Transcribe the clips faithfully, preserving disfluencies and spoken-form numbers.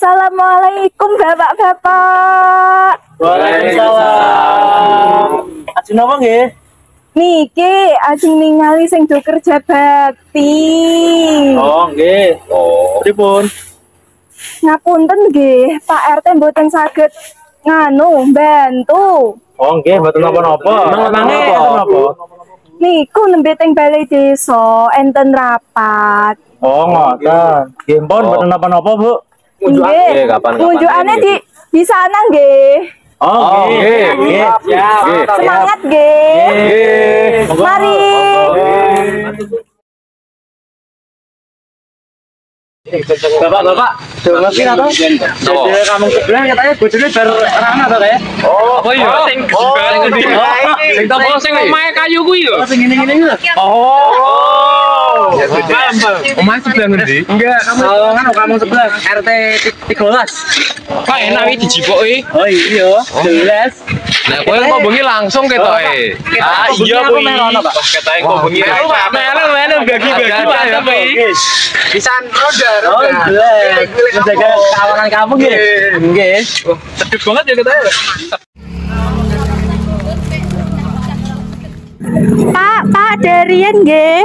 Assalamualaikum bapak-bapak. Waalaikumsalam. Ajeng napa nggih? Niki ajeng ningali sing do kerja bakti. Oh, nggih. Oh, pripun? Ngapunten nggih, Pak R T mboten saged nganu bantu. Oh, nggih, mboten napa-napa. Mengenange enten napa? Niku nembe teng balai desa enten rapat. Oh, ngoten. Nggih, pun mboten napa-napa, Bu. Nggih, kunjukane di di sana nggih. Oh, nggih, nggih. Siap. Semangat nggih. Nggih. Mari. Bapak-bapak, do ngerti ta to? Dede kampung sebelah katanya bojone bar rana to kae. Oh, oh iya, sing sing ngendi? Sing topo sing omahe kayu kuwi lho. Sing ngene-ngene iki lho. Oh. Paham, paham. Omahe sebelah ngendi? Enggak, kamu kan kampung sebelah R T tiga belas. Kok enak iki dijipoki? Oh iya, jelas. Nah, kowe kok bengi langsung ketoke. Ah, iya kuwi. Ketoke kok bengi. Melu-melu bagi-bagi mantap iki. Pisan roda, roda. Oh, jelas. Menjaga keamanan kampung nggih. Nggih. Sedep banget ya ketoke. Pak, Pak Darian nggih.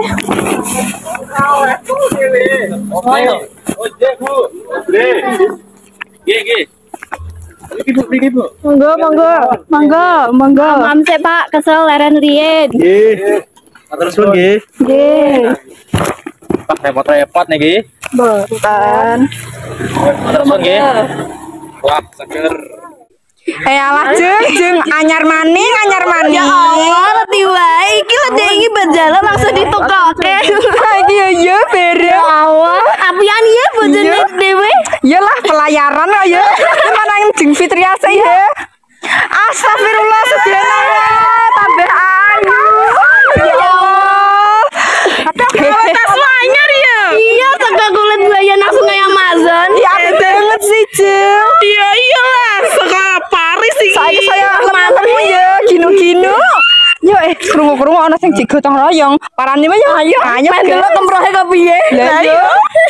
Oh, iya. Oh, iya, Bu. Nggih. Nggih, nggih. Iki Bu, iki Bu. Monggo, monggo, monggo, monggo. Mam sih Pak, kesel leren rien. Nggih. Terus Bu nggih. Nggih. Pak repot-repot niki. Boten. Terus nggih. Wah, seger. Eh alah jeng, jeng anyar maning, anyar maning. Ya Allah, reti wae iki lho dek iki berjalan langsung ditukoke. Iki ya ya bere. Ya Allah, apian ya bojone dhewe. Iyalah pelayaran kok ya. Mana jeng Fitriasa ya. Astagfirullah sedena tambah ayu. Ya Allah. Aduh, tas anyar ya. Iya, tegak kulit buaya nang sungai Amazon. Ya banget sih, Jeng. Iya iyalah, sekolah Paris iki. Saya saya mantanmu ya, ginu-ginu. Yo eh krungu-krungu ana sing jek gotong royong. Parane mah yo. Ayo, ayo delok kemrohe kok piye. Lah yo.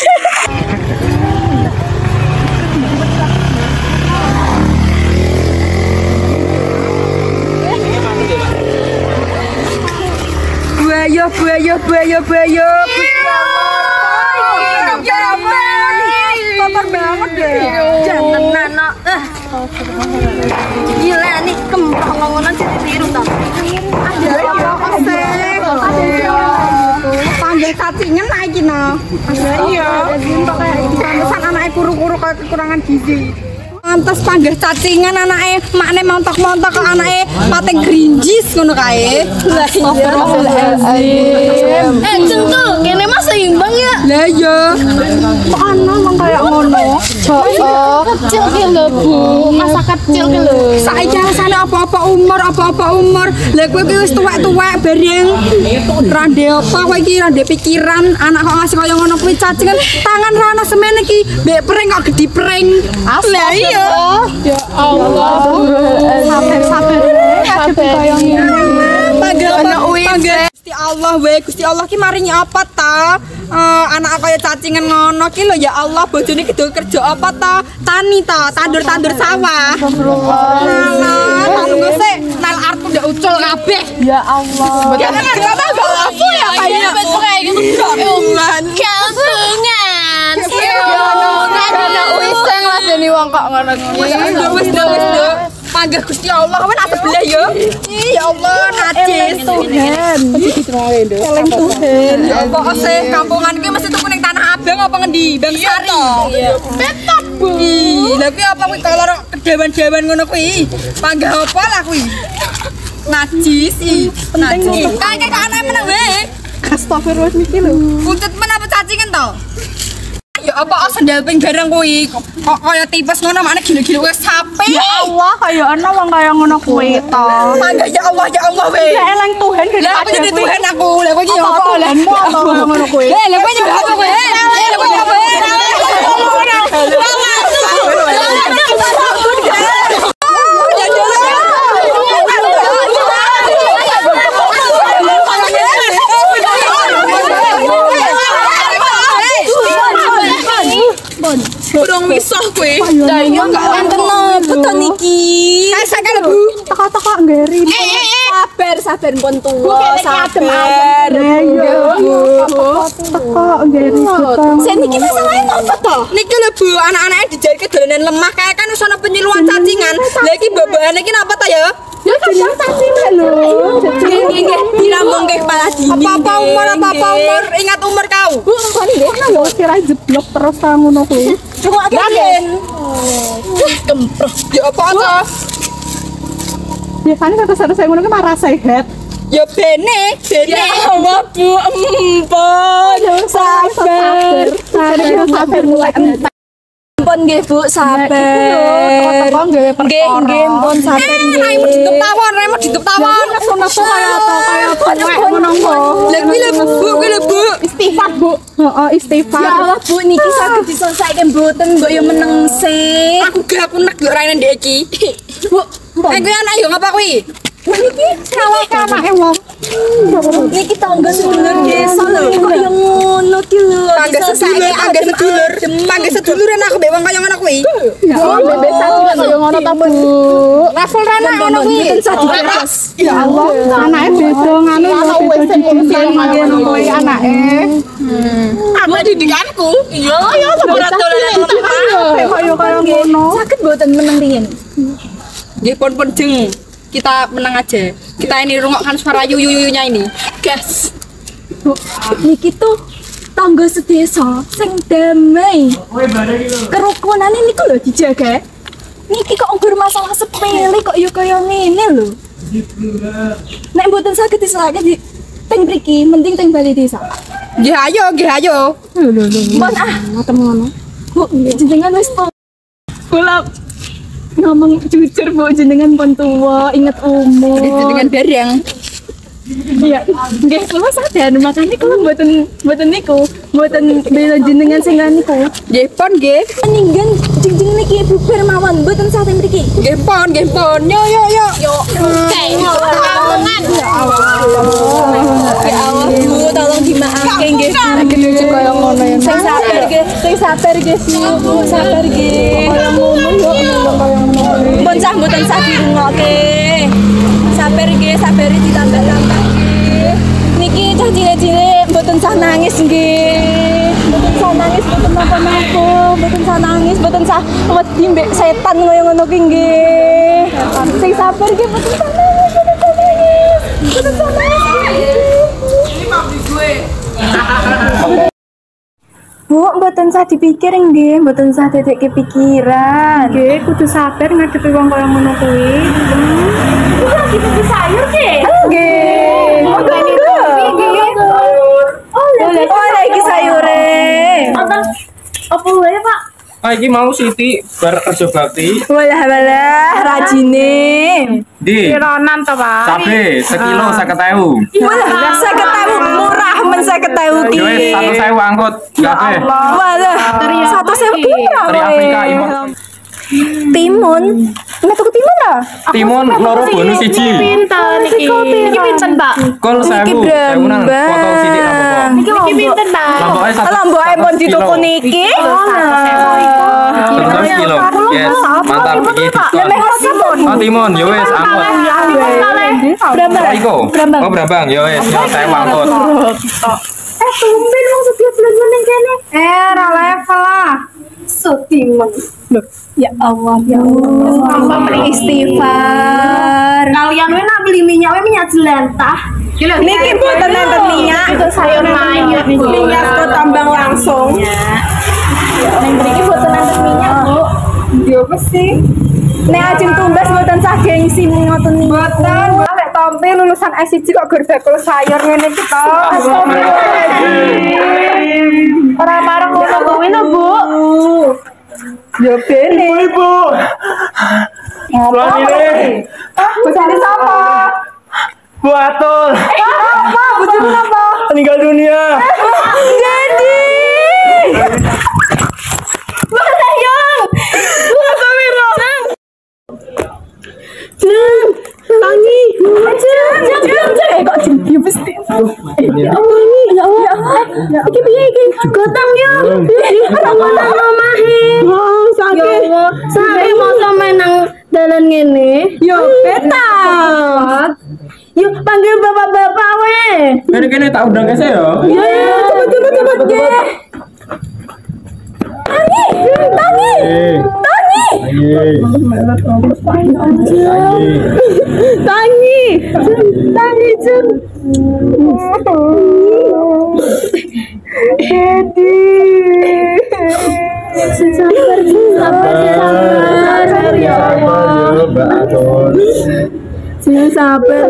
Buaya, buaya, buaya, buaya. Kotor banget deh. Jangan nana. Gila nih kemprong ngomongan jadi biru tau. Ada apa sih? Panggil cacingan lagi no. Iya. Pantesan anaknya kuru-kuru kekurangan gizi. Pantes panggil cacingan anaknya makne montok-montok ke anaknya pating grinjis ngono kae. Astagfirullahaladzim. Eh cengkel, kene mah seimbang ya. Lah iya. Kok ana wong kaya ngono? Oh, kecil ki lho Bu, masa kecil ki lho. Saiki rasane apa-apa umur, apa-apa umur. Lah kowe ki wis tuwek-tuwek bareng. Rande apa kowe iki rande pikiran anak kok ngasih kaya ngono kuwi cacingan tangan ra ana semene iki. Mbek pring kok gedi pring. Lah iya. Ya Allah. Sabar-sabar. Sabar kaya ngene. Panggil panggil Gusti Allah we, Gusti Allah ki maringi apa ta? Uh, anak kaya cacingan ngono ki lho ya Allah, bojone ki do kerja apa ta? Tani ta, tandur-tandur sawah. Astagfirullah. Nah, tunggu sik, nal art udah ucul kabeh. Ya Allah. Ya kan enggak tahu apa ya kayaknya betul kayak gitu. Kampungan. Kampungan. Ada wiseng lah dene wong kok ngono ki. Wis wis wis. Panggil Gusti Allah kan asa belah ya. Ya Allah najis Tuhan. Eleng Tuhan. Kok sih kampungan ki mesti tuku ning Tanah Abang apa ngendi? Bang Sari. Betap Bu. Lah kuwi apa kuwi kalau kedewan-dewan ngono kuwi? Panggil apa lah kuwi? Najis iki. Penting kayak anake meneh wae. Astagfirullah niki lho. Kuncet men apa cacingan to? Ya apa sendal ping barang kuwi kok kaya tipes ngono makne gila-gila wis sapi. Ya Allah kaya ana wong kaya ngono kuwi to. Mangga ya Allah ya Allah we. Ya elang Tuhan gede apa jadi Tuhan aku. Lah kowe iki ya apa olehmu apa ngono kuwi. Lah lah kowe nyebut apa kowe. Lah kowe apa. Bro, Tolong misah kowe. Lah iya gak enten apa to niki. Kae sak lho Bu. Teka-teka ngeri. Eh eh eh sabar sabar pun tuwa. Sabar. Iya. Teka ngeri kita. Sing niki masalahe apa to? Niki lho Bu, anak-anake dijarke dolanan lemah kae kan wis ana penyuluhan cacingan. Lah iki babahane iki napa ta ya? Ya kadang cacingan lho. Nggih nggih nggih dirambungke kepala dini. Apa-apa umur apa-apa umur, ingat umur kau. Bu, kan nggih lho kira jeblok terus ta ngono kuwi. Cuma yakin. Kempreh. Ya apa to? Biasanya kata saya ngono ki marah sehat. Ya bene, bene. Ya Allah Bu, empun. Sabar. Sabar, sabar mulai entek. Empun nggih Bu, sabar. Teka-teka nggawe perkara. Nggih, nggih, empun sabar nggih. Remo ditutup tawon, remo ditutup tawon. Nafsu-nafsu kaya apa kaya tuwek ngono kok. Lah kuwi lho Bu, kuwi lho Bu. Istighfar, Bu. Heeh, istighfar. Ya Allah Bu, niki saged diselesaikan mboten mbok yo meneng sih. Aku gak punek lho raine ndek iki. Bu, eh kuwi anak yo ngapa kuwi? Niki Kalek anake wong. niki tangga sedulur desa lho. Kok yo ngono ki lho. Tangga sedulur, tangga sedulur. Tangga sedulur enak mbek wong kaya ngono kuwi. Ya Allah, bebas kaya ngono ta, Bu. Level rana ngono kuwi. Ya Allah, anake beda nganu ya beda didikan ngono kuwi anake. Apa didikanku? Iya, ya berat dolanan Kaya kaya ngono. Sakit mboten meneng riyen. Nggih pun-pun jeng. Kita menang aja. Kita ini rungokkan suara yuyu-yuyunya ini. Gas. Bu, niki tuh tangga sedesa sing damai. Kerukunan ini niku lho dijaga. Niki kok nggur masalah sepele kok yo kaya ngene lho. Nek mboten saged diselake di teng mriki, mending teng bali desa. Nggih ayo, nggih ayo. Lho lho lho. Pun ah, Ngoten ngono. Bu, jenengan wis po. Kula ngomong jujur Bu, jenengan pun tua, inget umur. Jenengan bareng. Iya, nggih kula sadar makane kula mboten mboten niku, mboten bela jenengan sing niku. Nggih pon nggih. Ninggan jeng-jeng niki bubar mawon mboten sate mriki. Nggih pon, nggih pon. Yo yo yo. Yo. Oke. Ya Allah. Ya Allah, Bu, tolong dimaafke nggih. Nek lucu kaya ngono ya. Sing sabar nggih, sing sabar nggih, Bu, sabar nggih. Kaya ngono yo, kaya ngono. Pun sah mboten sah dirungokke. Sabar nggih, sabar ditambah-tambah nggih. Niki cah cilik-cilik mboten sah nangis nggih. Mboten sah nangis, mboten napa-napa, mboten sah nangis, mboten sah wedi mbek setan kaya ngono ki nggih. Sing sabar nggih, mboten sah nangis, mboten sah nangis. Mboten sah nangis. Ini mabdi gue. Bu, mboten sah dipikir nggih, mboten sah dedek kepikiran. Nggih, kudu sabar ngadepi wong kaya ngono kuwi. Iki lagi tuku sayur ki? Nggih. Makane nggih. Oh, lagi sayure. Wonten apa wae, Pak? Ah, iki mau Siti bar kerja bakti. Walah walah, rajine. Di. Kironan to, Pak. Cabe sekilo seket ewu. Walah, seket ewu murah men seket ewu ki. Yo wis satu sewu angkut. Kabeh. Walah, satu sewu ki murah. Dari Afrika impor. Timun. Nek tuku timun ta? Timun loro bonus siji. Pinten iki. Iki pinten, Pak? Kol sewu, sewunan foto Siti apa? Iki pinten, Pak? Lomboke satu. Lomboke pun dituku niki. Satu kilo. Yes, mantap iki. Oh, timun, yo wis angkut. Brambang. Oh, iko. Oh, Brambang, yo wis, yo sewu angkut. Eh, tumben wong setiap bulan ning kene. Eh, ra level lah. Setimun. Ya Allah, ya Allah. Allah beristighfar. Kalian we nak beli minyak we minyak jelantah. Niki mboten nenten minyak. Itu sayur mayur niku. Minyak kok tambang langsung. Ning mriki mboten nenten minyak, Bu. Yo mesti. Nek ajeng tumbas mboten sah gengsi ngoten niku. Mboten. Lek tompe lulusan S satu kok gur bakul sayur ngene iki to. Ora marang ngono kuwi lho, Bu. Yo bene. Ibu. Suami ini. Ah, bojone sapa? Bu Atul. Apa? Bojone sapa? Meninggal dunia. Jadi. Bu sayang. Bu Kamira. Jeng. Tangi. Jeng, jeng, jeng. Eh kok jeng ya mesti. Ya Allah ini, ya Allah. Ya iki piye iki? Gotong yo. Ora omahe. Oh, sakit. Sampai mosok menang dalan ngene. Yo beta. Yuk panggil bapak-bapak we. Kene-kene tak undang kese yo. Ya ya, cepet cepet cepet nggih. Tangi, tangi. Tangi. Tangi. Tangi Jun. Dedi. Sabar, sabar, sabar ya Allah. Jangan sabar,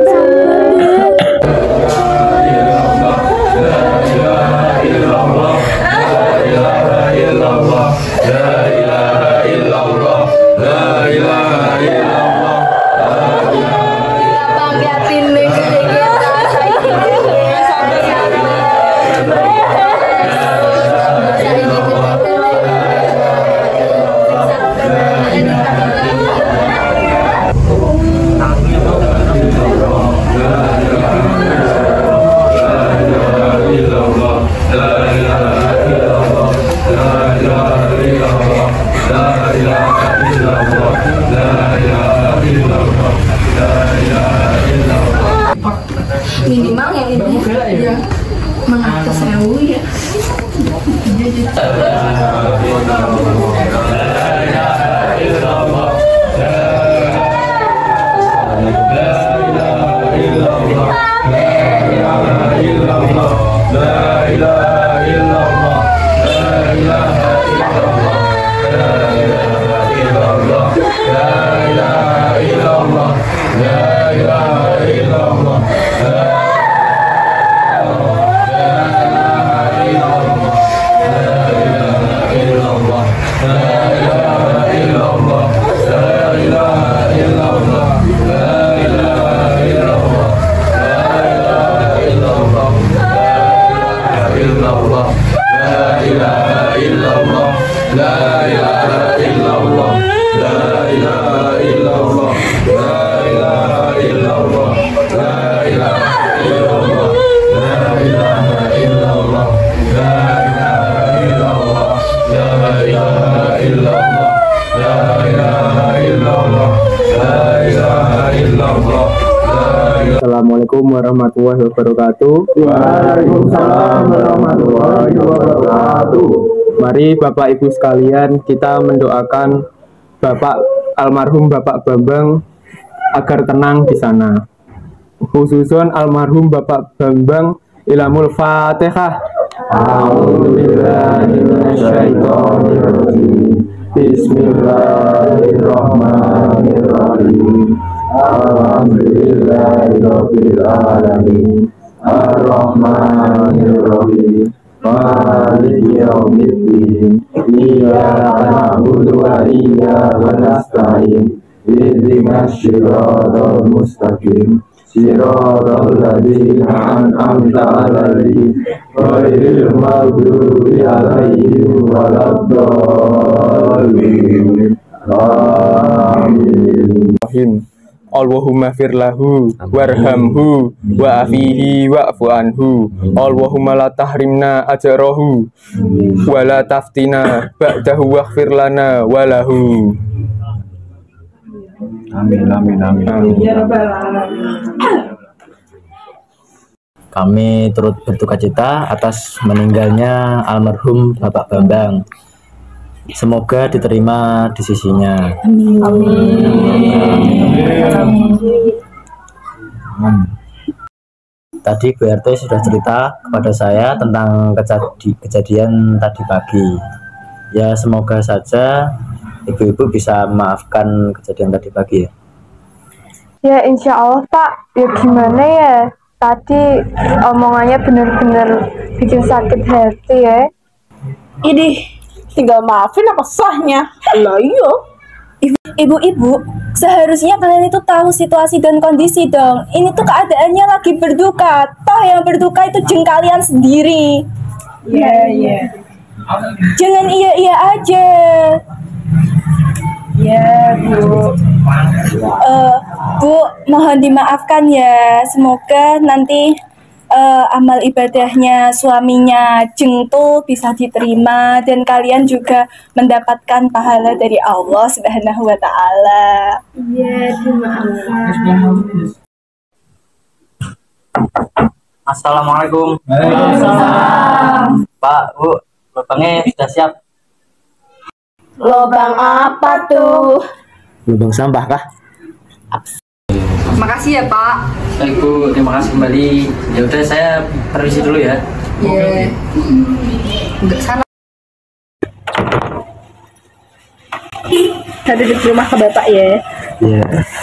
minimal yang ini ya mengatur sewu ya. Assalamualaikum warahmatullahi wabarakatuh. Waalaikumsalam warahmatullahi wabarakatuh. Mari Bapak Ibu sekalian kita mendoakan Bapak almarhum Bapak Bambang agar tenang di sana. Khususon almarhum Bapak Bambang Ilamul Fatihah. A'udzubillahi minasyaitonirrajim. Bismillahirrahmanirrahim. Alhamdulillahirabbil alamin. Ar-Rahmanir-Rahim. Maliki yaumiddin. Iyyaka na'budu wa iyyaka nasta'in. Ihdinas siratal mustaqim. Siratal ladzina an'amta 'alaihim ghairil maghdubi 'alaihim waladdallin. Amin. Allahumma firlahu warhamhu wa afihi wa'fu anhu. Allahumma la tahrimna ajrahu wa la taftina ba'dahu waghfir lana walahu. Amin amin amin. Amin. Kami turut berdukacita atas meninggalnya almarhum Bapak Bambang. Semoga diterima di sisinya. Amin. Amin. Tadi Bu R T sudah cerita kepada saya tentang kejadi kejadian tadi pagi. Ya semoga saja ibu-ibu bisa memaafkan kejadian tadi pagi ya. Ya insya Allah Pak. Ya gimana ya, tadi omongannya benar-benar bikin sakit hati ya. Ini tinggal maafin apa sahnya? Lah iya. Ibu-ibu, seharusnya kalian itu tahu situasi dan kondisi dong. Ini tuh keadaannya lagi berduka. Toh yang berduka itu jeng kalian sendiri. Iya, yeah, iya. Yeah. Jangan iya-iya aja. Ya, Bu. Uh, Bu, mohon dimaafkan ya. Semoga nanti uh, amal ibadahnya suaminya Jeng tuh bisa diterima dan kalian juga mendapatkan pahala dari Allah Subhanahu wa taala. Iya, terima kasih. Assalamualaikum. Waalaikumsalam. Pak, Bu, lubangnya sudah siap. Lubang apa tuh? Lubang sampah kah? Makasih ya Pak. Baik Bu, terima kasih kembali. Ya udah saya permisi dulu ya. Iya. Enggak salah. Saya di rumah ke Bapak ya. Iya.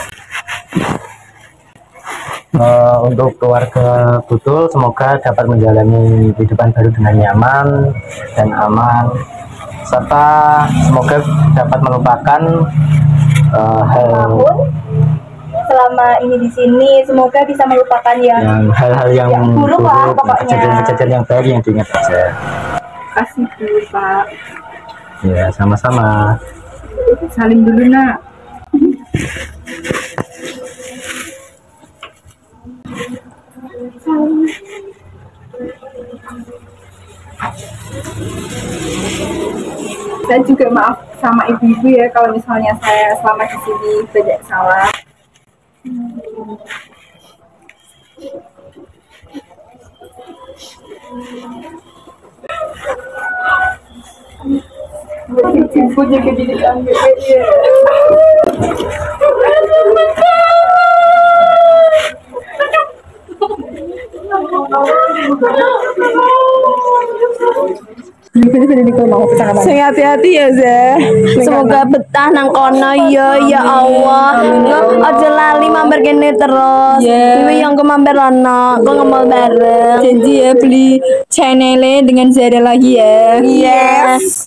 Uh, untuk keluarga Butul semoga dapat menjalani kehidupan baru dengan nyaman dan aman, serta semoga dapat melupakan uh, hal selama ini di sini, semoga bisa melupakan yang yang hal-hal yang, yang buruk lah pokoknya. Kejadian-kejadian yang baik yang diingat saja. Kasih dulu Pak. Ya, sama-sama. Salim dulu nak. Saya juga maaf sama ibu-ibu ya kalau misalnya saya selama di sini banyak salah. Ibu juga jadi ambil ya. Sing hati-hati ya Zeh. Semoga betah nang kono ya ya Allah. Aja lali mampir kene terus. Kuwi yang kemampir ana, kok ngemol bareng. Janji ya beli channelnya dengan Zara lagi ya. Yes.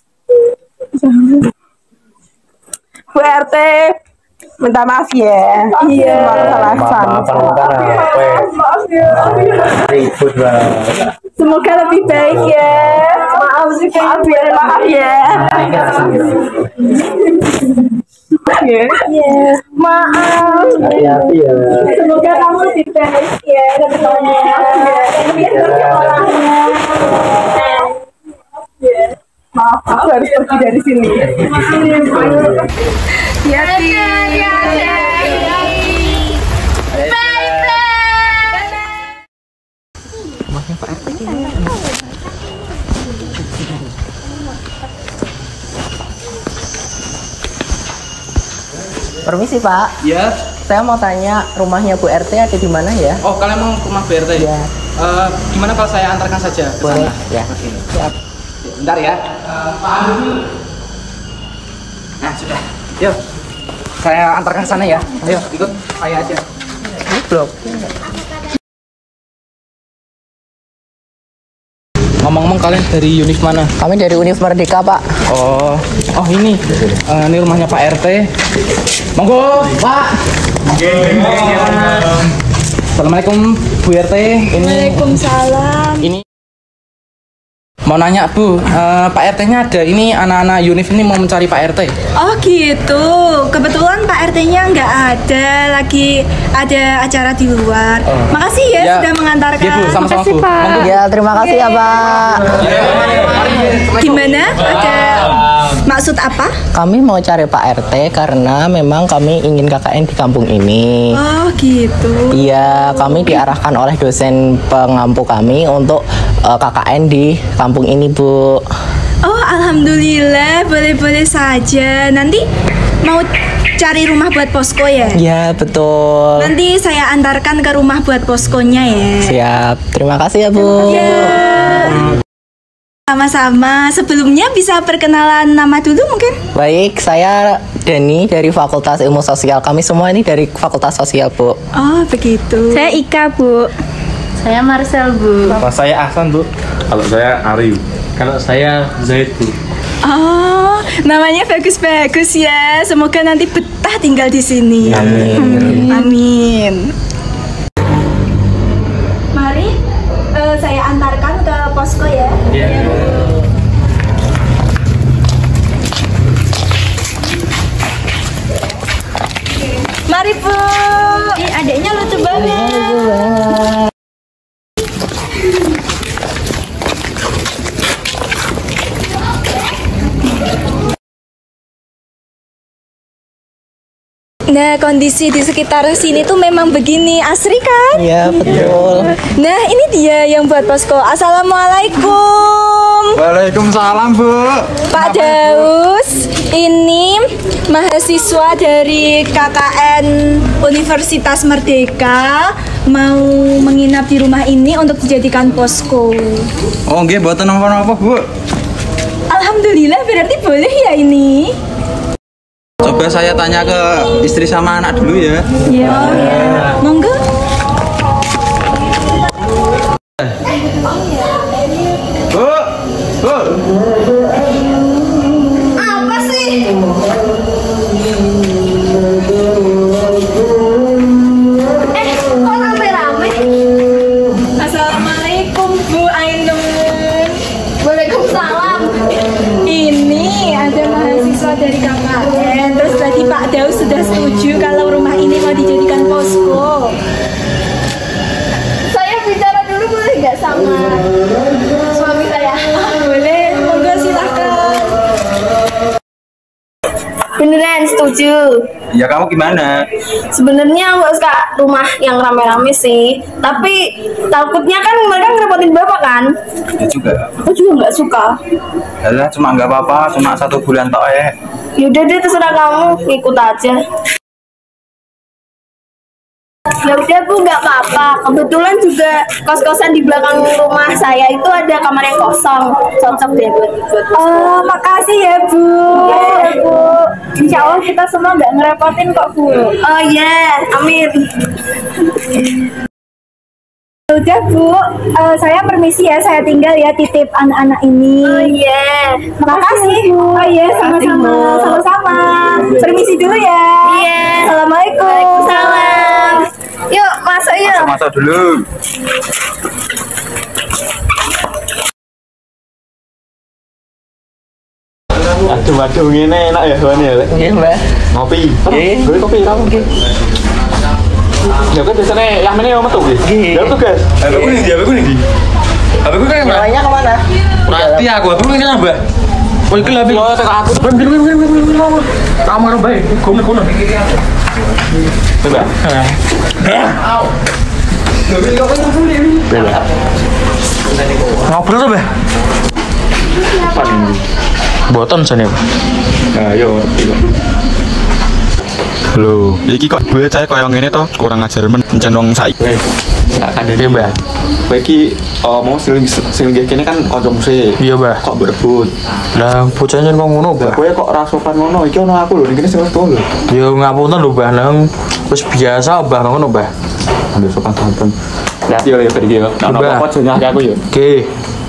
Bu R T minta maaf ya. Iya. Maaf, maaf ya. Ribut banget. Semoga lebih baik ya. Maaf sih maaf ya, maaf ya. Ya. Maaf. Hati-hati ya. Semoga kamu lebih baik ya ke depannya. Maaf, aku harus pergi dari sini. Ya, ya, ya. Permisi Pak. Ya. Saya mau tanya rumahnya Bu R T ada di mana ya? Oh, kalian mau ke rumah Bu R T? Ya. Uh, gimana kalau saya antarkan saja ke Boleh. sana? Ya. Oke. Siap. Bentar ya. Uh, Pak Andi. Nah, sudah. Yuk. Saya antarkan ke sana ya. Ayo, ikut saya aja. Ini blok. Ngomong-ngomong kalian dari Univ mana? Kami dari Univ Merdeka Pak. Oh, oh ini, uh, ini rumahnya Pak R T. Monggo, Pak. Assalamualaikum Bu R T. Ini, Waalaikumsalam. ini mau nanya Bu, uh, Pak R T-nya ada. Ini anak-anak Univ ini mau mencari Pak R T. Oh gitu. Kebetulan Pak R T-nya nggak ada, lagi ada acara di luar. Oh. Makasih ya, Ya. sudah mengantarkan. Ya, Bu, sama-sama, Makasih Bu. Pak. Monggo. Ya terima kasih ya Pak. Gimana? Ada maksud apa? Kami mau cari Pak R T karena memang kami ingin K K N di kampung ini. Oh gitu. Iya, kami diarahkan oleh dosen pengampu kami untuk uh, K K N di kampung ini, Bu. Oh alhamdulillah, boleh-boleh saja. Nanti mau cari rumah buat posko ya? Iya, betul. Nanti saya antarkan ke rumah buat poskonya ya. Siap. Terima kasih ya, Bu. Ya. Sama-sama. Sebelumnya bisa perkenalan nama dulu mungkin? Baik, saya Dani dari Fakultas Ilmu Sosial. Kami semua ini dari Fakultas Sosial, Bu. Oh begitu. Saya Ika, Bu. Saya Marcel, Bu. Kalau saya Ahsan, Bu. Kalau saya Aryu. Kalau saya Zaid, Bu. Oh, namanya bagus-bagus ya. Semoga nanti betah tinggal di sini. Amin. Amin. Mari eh, saya antarkan ke posko ya. Mari Bu. Ih, adiknya lucu banget. Nah, kondisi di sekitar sini tuh memang begini, asri kan? Iya, betul. Nah, ini dia yang buat posko. Assalamualaikum. Waalaikumsalam, Bu. Pak Daus, ini mahasiswa dari K K N Universitas Merdeka mau menginap di rumah ini untuk dijadikan posko. Oh, nggih, mboten napa-napa, Bu. Alhamdulillah, berarti boleh ya ini? Coba saya tanya ke istri sama anak dulu ya. Iya, ya. Monggo. Bu, Bu. Apa sih? Eh, kok rame-rame? Assalamualaikum, Bu Ainun. Waalaikumsalam. Ini ada mahasiswa dari K K N. Terus tadi Pak Daus sudah setuju kalau rumah ini mau dijadikan posko. Saya bicara dulu boleh nggak sama suami saya? Boleh, monggo silakan. Beneran setuju. Ya kamu gimana? Sebenarnya nggak suka rumah yang rame-rame sih, tapi takutnya kan mereka ngerepotin bapak kan. Ya juga. Aku juga nggak suka. Alah, cuma nggak apa-apa, cuma satu bulan tok ya. Yaudah deh, terserah kamu, ikut aja. Ya udah Bu, nggak apa-apa. Kebetulan juga kos-kosan di belakang rumah saya itu ada kamar yang kosong, cocok deh buat buat. Oh, makasih ya Bu. Ya, Bu. Insya Allah kita semua nggak ngerepotin kok Bu. Oh ya, amin. Udah Bu, uh, saya permisi ya, saya tinggal ya, titip anak-anak ini. Oh iya, Makasih Bu. Oh iya, sama-sama, sama-sama. Permisi dulu ya. Iya. Assalamualaikum. Waalaikumsalam. Yuk masuk yuk. Masuk dulu. Aduh, aduh, ini enak ya, Wan ya. Iya, Mbak. Ngopi. Iya. Beli kopi kamu. Ya kan biasanya yang mana yang metu gitu. Iya. Ya tuh guys. H P ku nih, H P ku nih. H P ku kan Mbak. Nyalanya kemana? Mati aku, H P ku ini Mbak. Oh, iki lebih. Oh, tak aku. Bin bin bin bin bin. Kamar baik. Kono kono. Coba. Bela. Ngobrol tuh, Mbak. Boton sana. Nah, yo. Halo. Iki kok gue saya koyo ngene to, kurang ajar men encen wong saiki. Weh. Silakan deh, Mbak. Kowe iki oh, mau sing sing kene kan kanca musik. Iya, Mbak. Kok berebut. Lah, bocahnya kok ngono, Mbak. Kowe kok ra sopan ngono. Iki ono aku lho, ning kene sing wis tuwa lho. Ya ngapunten lho, Mbah. Nang wis biasa, Mbah ngono, Mbah. Ambil sopan sopan. Lihat yo ya tadi yo. Nah, apa aja nyake aku yo. Oke.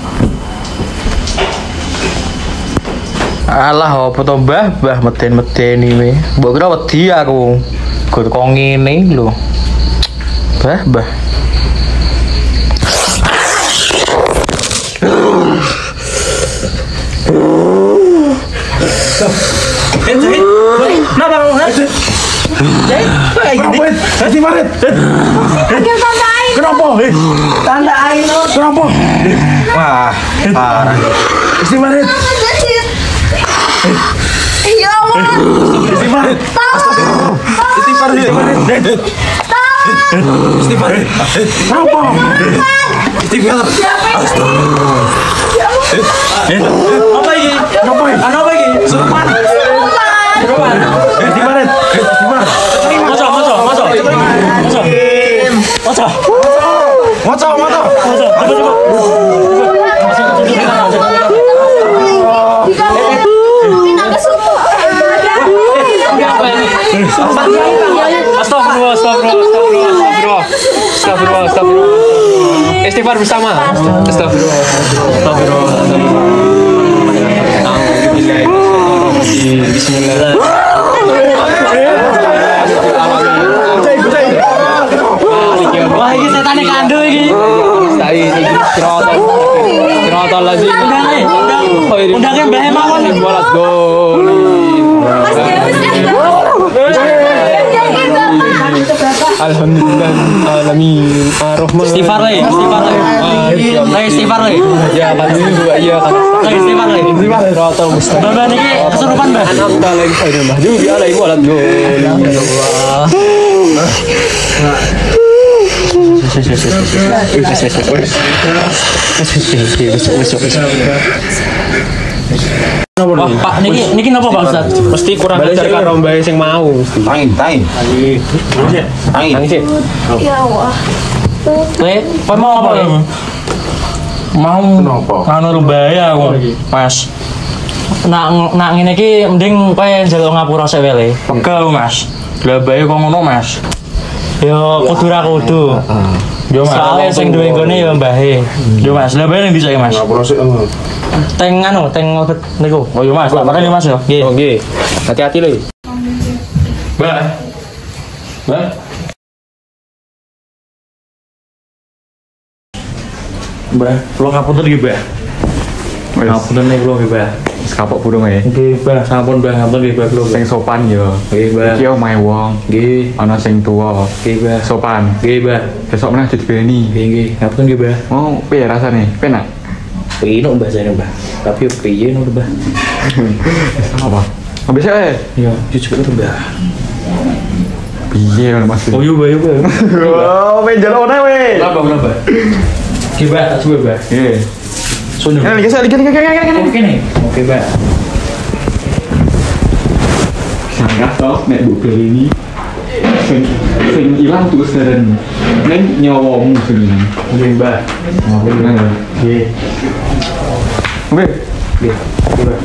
Alah, apa to, Mbah? Mbah meden-medeni we. Mbok kira wedi aku. Gur kok ngene lho. Mbah, Mbah. Kenapa kamu? Kayak gini. Kasih maret. Kenapa? Tanda air. Kenapa? Wah, parah. Kasih maret. Ya Allah. Istighfar. Istighfar. Istighfar. Kenapa? Istighfar. Astagfirullah. Apa ini? Apa ini? Apa ini? Surupan. Surupan. Istighfar. Istighfar. Masuk, masuk, masuk. Masuk. Masuk. Masuk, masuk. Coba, coba. Astagfirullah, astagfirullah, astagfirullah, astagfirullah, astagfirullah. Istighfar bersama. Astagfirullah, astagfirullah. Bismillah. Wah, ini setan kandung ini. Tadi ini cerotol, cerotol lagi. Undangnya Mbah Mawon nih. Bolat gol. Alhamdulillah alamin arrahman. Istighfar le, istighfar le. Le istighfar le. Ya kan juga iya kan. Le istighfar le. Istighfar rata mustahil. Mbah niki kesurupan, Mbah. Anak kaleng saya Mbah. Juga alaihi walam. Wah, Pak, niki niki napa Pak Ustaz? Mesti kurang ajar karo mbae sing mau mesti. Tangin, tangin. Tangin. Tangin sih. Ya Allah. Le, kowe mau apa ya? Mau anu rubaya aku, Mas. Nak nak ngene iki mending kowe njaluk ngapura sik wae le. Pegel, Mas. Lah bae kok ngono, Mas. Yo kudu ra kudu. Yo Mas, soalnya sing duwe nggone yo mbahe. Yo Mas, lah bae ning dhisik Mas. Ngapura sik. Teng anu, teng obat niku. Oh yo Mas, tak makan yo Mas yo. Nggih. Oh nggih. Hati-hati lho. Mbak. Mbak. Mbak, kula ngapunten nggih, Mbak. Ngapunten nek kula nggih, Mbak. Wis kapok burung ya. Nggih, Mbak, sampun Mbak, ngapunten nggih, Mbak kula. Sing sopan yo. Nggih, Mbak. Iki omahe wong. Nggih. Ana sing tuwa. Nggih, Mbak. Sopan. Nggih, Mbak. Besok meneh dibeni. Nggih, nggih. Ngapunten nggih, Mbak. Mau piye rasane? Penak. Pino Mbak jane, Mbak. Tapi yo piye no, Mbak. Apa? Habis eh. Yo, jujur to, Mbak. Piye lho Mas? Oh, yo, Mbak, yo, Mbak. Oh, penjal ona we. Kenapa, kenapa? Nggih, Mbak, tak coba, Mbak. Nggih. Sono. Eh, lagi lagi lagi lagi. Oke nih. Oke, Mbak. Sangat toh nek mbok ini sing sing ilang tuh seren. Nek nyawamu sebenarnya. Nggih, Mbak. Ngapa nang? Nggih. Oke. Nggih. Mbak.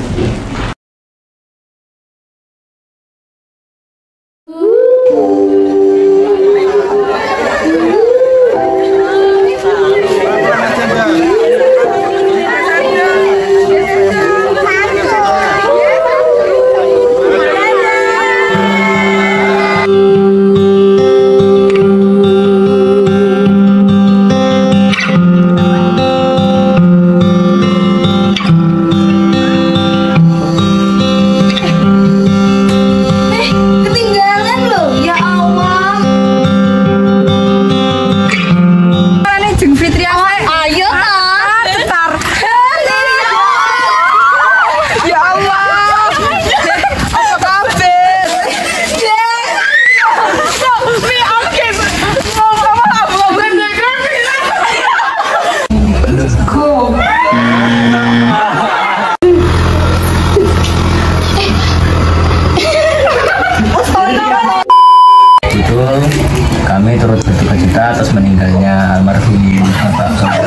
Kami turut berduka cita atas meninggalnya almarhum Bapak Saudara.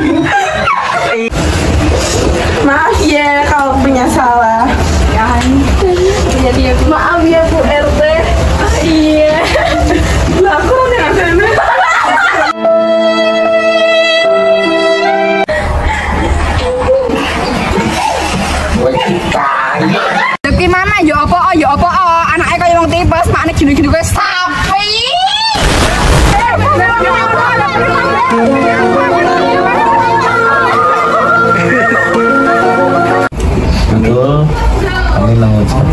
Maaf ya kalau punya salah. Ya, jadi ya, maaf ya Bu R T. Iya. Lah aku dengan Bebe. Gimana ya apa oh ya apa oh anaknya kayak wong tipes makne gini-gini kayak sapi. Betul, kami mengucap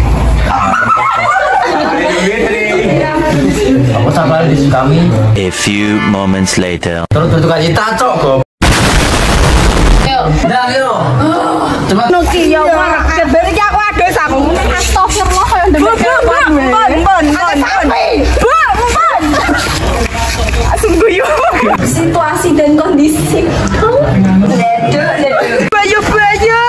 aku sabar di kami. A few moments later. Turut berduka cita cok kok. Dah yo. Coba Nuki ya wah keber iki aku ado samu astagfirullah kaya ndek bon bon bon bon bon sungguh yo Situasi dan kondisi. Ledek, ledek. bayu bayu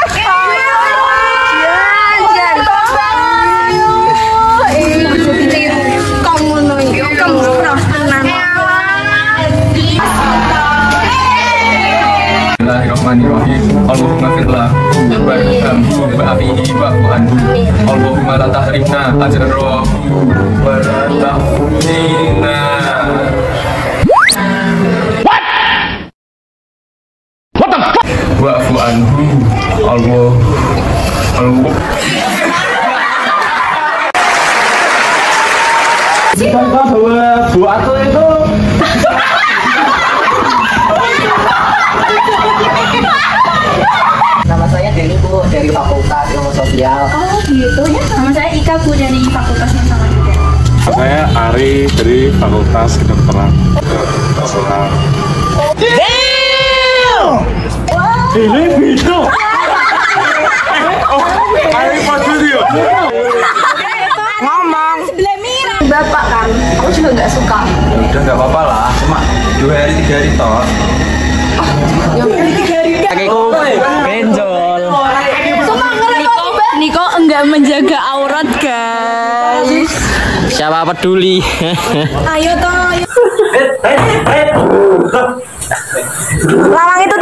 Bismillahirrahmanirrahim. Allahumma firlah warhamhu wa'afihi wa'fu anhu. Allahumma la tahrimna ajrahu wa la tahrimna. What? What the fuck? Wa'fu anhu. Allah. Allah. Bukankah bahwa Bu Ato itu Nama saya Denny Bu dari Fakultas Ilmu Sosial. Oh gitu ya. Nama saya Ika Bu dari Fakultas yang sama juga. Saya Ari dari Fakultas Kedokteran. Ini video. Ari Fadil. Ngomong sebelah Mira. Bapak kan, aku juga nggak suka. Ya udah nggak apa-apa lah, cuma dua hari tiga hari toh. Ya udah tiga hari. Benjol. Niko, Niko enggak menjaga aurat guys. Siapa peduli? Ayo toh. Lawang itu